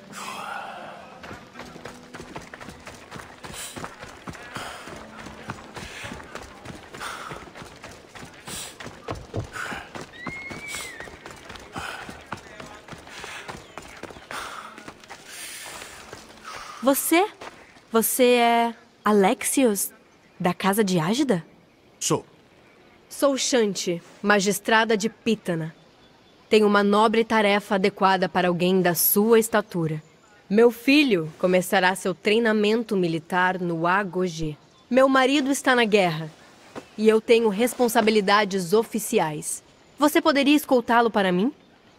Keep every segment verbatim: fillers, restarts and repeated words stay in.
Você? Você é Alexios, da casa de Ágida? Sou. Sou Shanti, magistrada de Pítana. Tenho uma nobre tarefa adequada para alguém da sua estatura. Meu filho começará seu treinamento militar no Agogê. Meu marido está na guerra e eu tenho responsabilidades oficiais. Você poderia escoltá-lo para mim?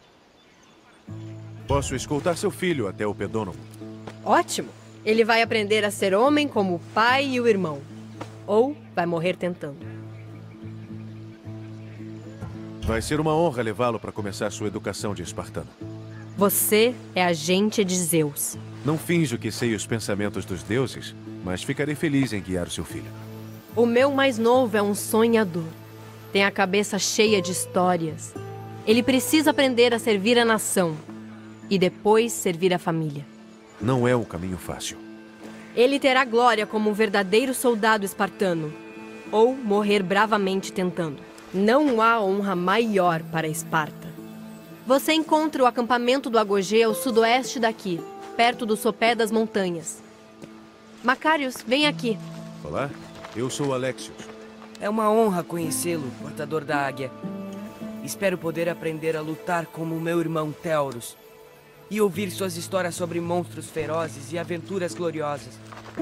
Posso escoltar seu filho até o Pedônomo. Ótimo! Ele vai aprender a ser homem como o pai e o irmão. Ou vai morrer tentando. Vai ser uma honra levá-lo para começar sua educação de espartano. Você é agente de Zeus. Não finjo que sei os pensamentos dos deuses, mas ficarei feliz em guiar o seu filho. O meu mais novo é um sonhador. Tem a cabeça cheia de histórias. Ele precisa aprender a servir a nação e depois servir a família. Não é um caminho fácil. Ele terá glória como um verdadeiro soldado espartano, ou morrer bravamente tentando. Não há honra maior para Esparta. Você encontra o acampamento do Agogê ao sudoeste daqui, perto do sopé das montanhas. Macários, vem aqui. Olá, eu sou Alexios. É uma honra conhecê-lo, portador da águia. Espero poder aprender a lutar como meu irmão Teuros e ouvir suas histórias sobre monstros ferozes e aventuras gloriosas.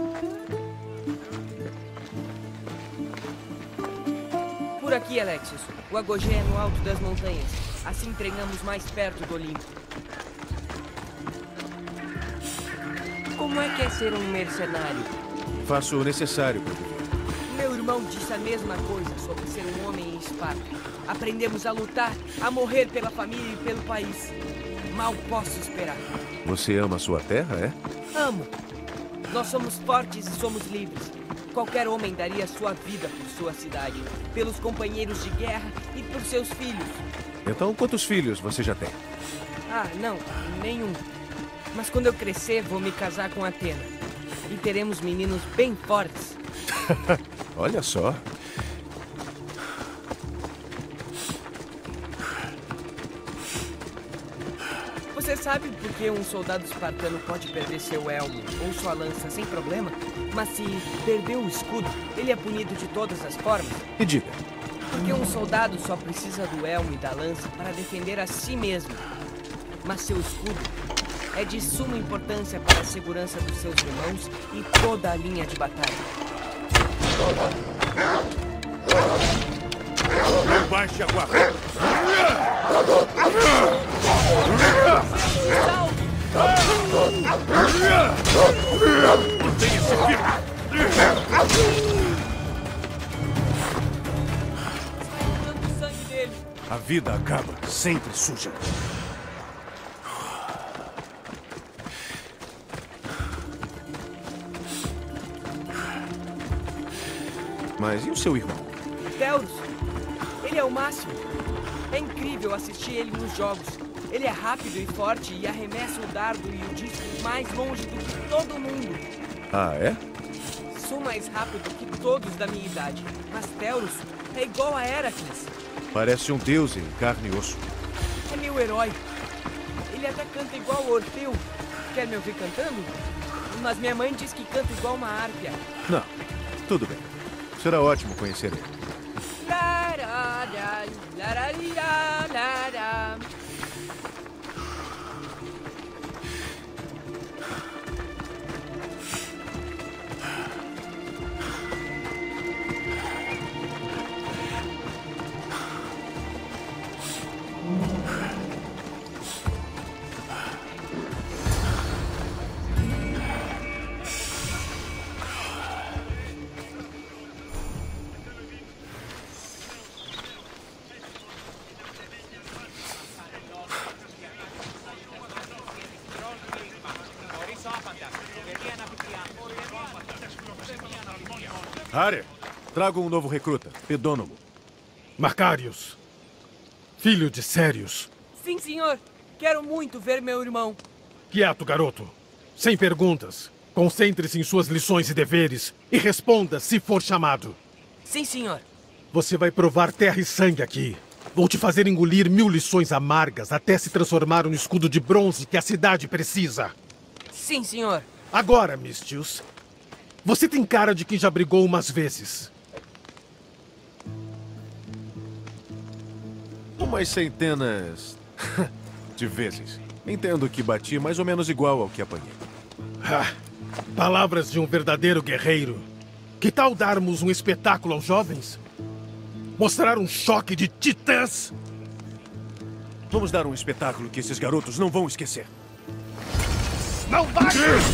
Por aqui, Alexios. O Agogê é no alto das montanhas. Assim treinamos mais perto do Olimpo. Como é que é ser um mercenário? Faço o necessário para viver. Meu irmão disse a mesma coisa sobre ser um homem em Esparta. Aprendemos a lutar, a morrer pela família e pelo país. Mal posso esperar. Você ama sua terra, é? Amo. Nós somos fortes e somos livres. Qualquer homem daria sua vida por sua cidade, pelos companheiros de guerra e por seus filhos. Então, quantos filhos você já tem? Ah, não, nenhum. Mas quando eu crescer, vou me casar com Atena. E teremos meninos bem fortes. Olha só. Você sabe por que um soldado espartano pode perder seu elmo ou sua lança sem problema? Mas se perder o escudo, ele é punido de todas as formas? E diga. Porque um soldado só precisa do elmo e da lança para defender a si mesmo. Mas seu escudo é de suma importância para a segurança dos seus irmãos e toda a linha de batalha. Não baixe a guarda. Mantenha-se firme. A vida acaba sempre suja. Mas e o seu irmão? Teuros, ele é o máximo. É incrível assistir ele nos jogos. Ele é rápido e forte e arremessa o dardo e o disco mais longe do que todo mundo. Ah, é? Sou mais rápido que todos da minha idade, mas Teuros é igual a Heracles. Parece um deus em carne e osso. É meu herói. Ele até canta igual o Orfeu. Quer me ouvir cantando? Mas minha mãe diz que canta igual uma árpia. Não, tudo bem. Será ótimo conhecer ele. Larará, larará, larará. Are, traga um novo recruta, Pedônomo. Macários, filho de Sérios. Sim, senhor. Quero muito ver meu irmão. Quieto, garoto. Sem perguntas. Concentre-se em suas lições e deveres e responda se for chamado. Sim, senhor. Você vai provar terra e sangue aqui. Vou te fazer engolir mil lições amargas até se transformar no escudo de bronze que a cidade precisa. Sim, senhor. Agora, Mistius, você tem cara de quem já brigou umas vezes. Umas centenas de vezes. Entendo que bati mais ou menos igual ao que apanhei. Ah, palavras de um verdadeiro guerreiro. Que tal darmos um espetáculo aos jovens? Mostrar um choque de titãs? Vamos dar um espetáculo que esses garotos não vão esquecer. Não vai!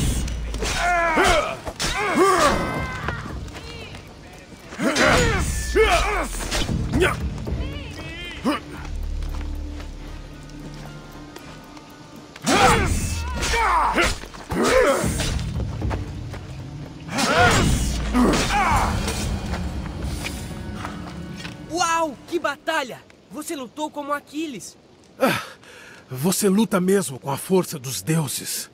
Uau! Que batalha! Você lutou como Aquiles. Ah, você luta mesmo com a força dos deuses.